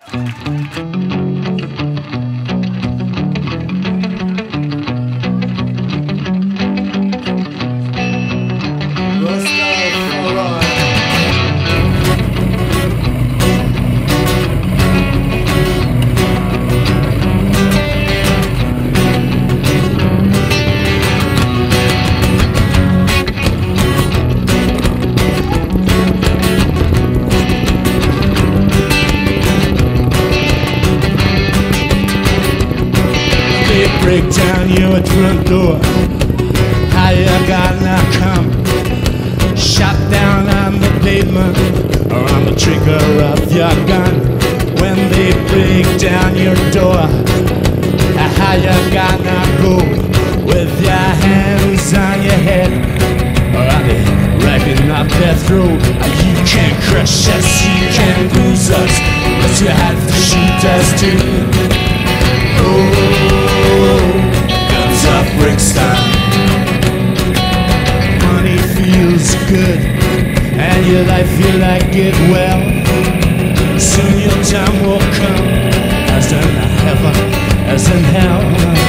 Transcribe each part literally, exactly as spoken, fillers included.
Break down your front door. How you gonna come? Shot down on the pavement or on the trigger of your gun. When they break down your door, how you gonna go? With your hands on your head or are they racking up their throat? You can't crush us, you can't lose us, but you have to shoot us too. Oh, guns up Brixton. Money feels good, and your life feel like it well. Soon your time will come, as in heaven, as in hell.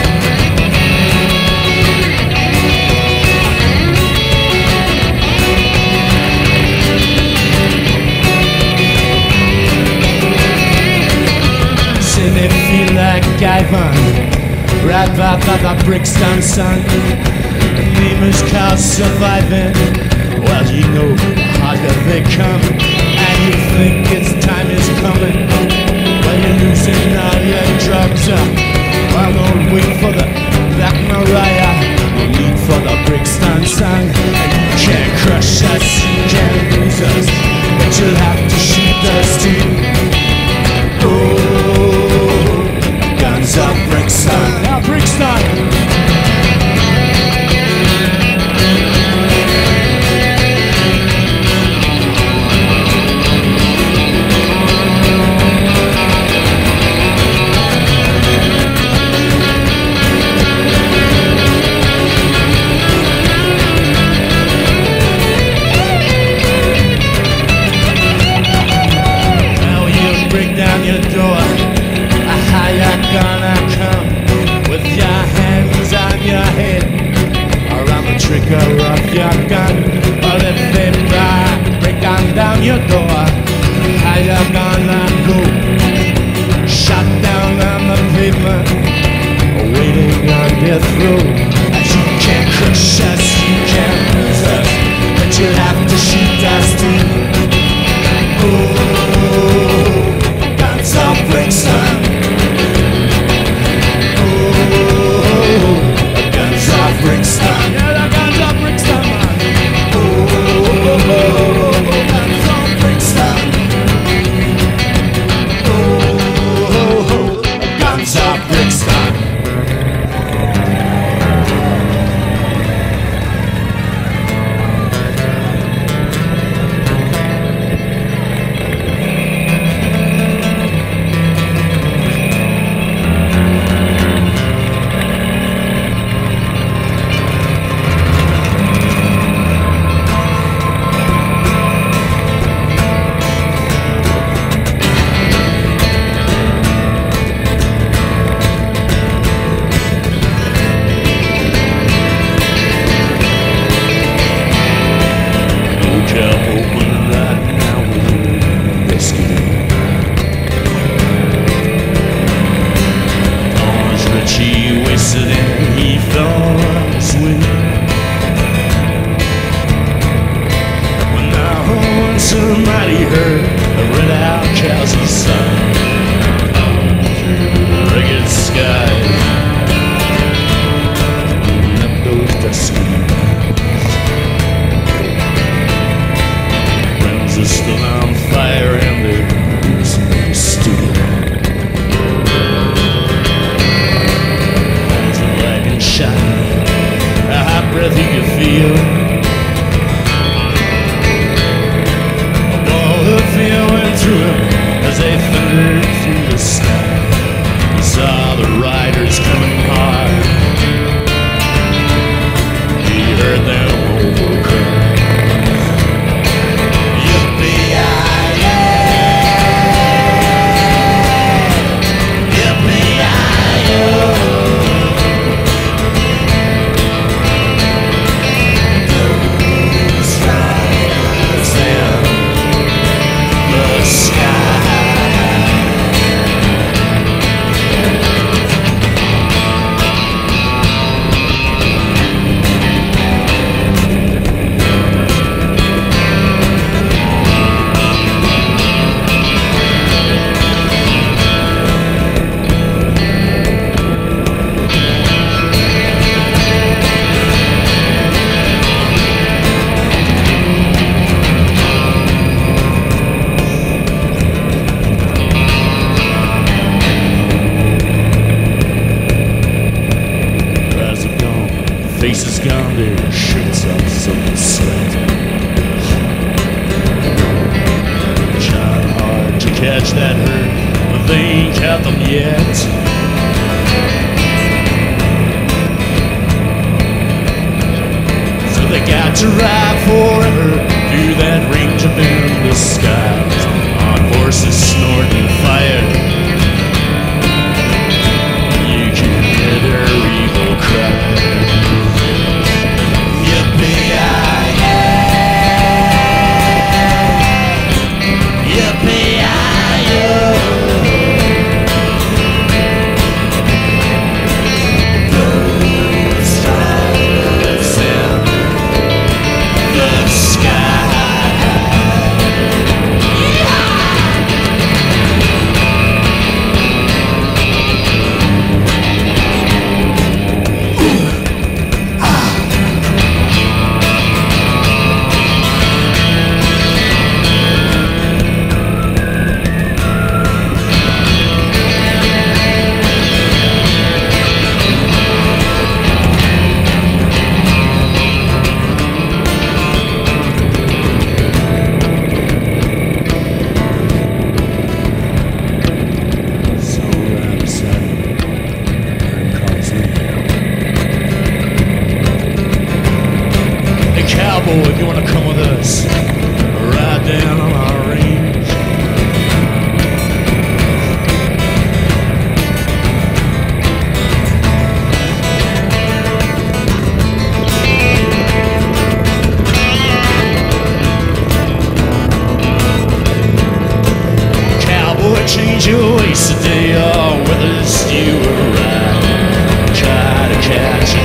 Soon they feel like Ivan, right by, by the Brixton sun. The name is called surviving. Well, you know, the harder they come, and you think its time is coming. Well, you're losing all your drugs up. Well, don't wait for the Black Mariah. No need for the Brixton sun. And you can't crush us, you can't lose us, but you'll have to shoot us too. Oh, guns up Brixton. Now Brixton. Trigger of your gun, or if they break, break on down your door, how you gonna go? Shot down on the pavement, waiting on death row. You can't crush us, you can't lose us, but you'll have to shoot us too. Oh, guns up Brixton. Oh, guns up Brixton. Brixton. catch that herd, but they ain't caught them yet. So they got to ride forever through that range up in the skies on horses snorting fire. You can hear their evil cries. Cowboy, if you wanna come with us, ride down on our range. Cowboy, change your ways today, or with us you will ride. Try to catch